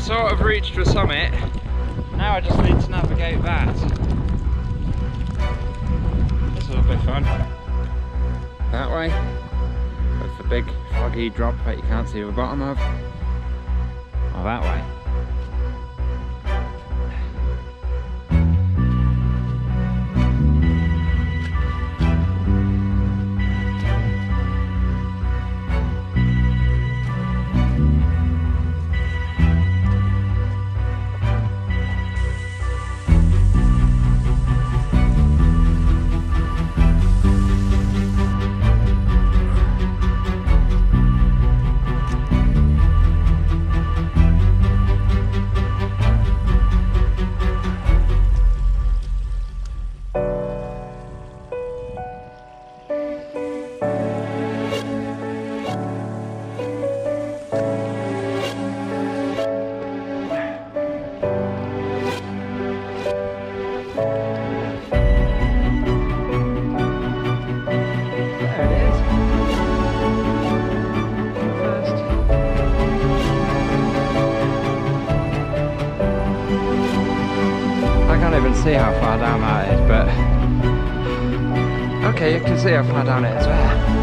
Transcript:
sort of reached the summit. Now I just need to navigate that. This will be fun. That way, with the big foggy drop that you can't see the bottom of. Or that way. I can't even see how far down that is, but okay, you can see how far down it is there.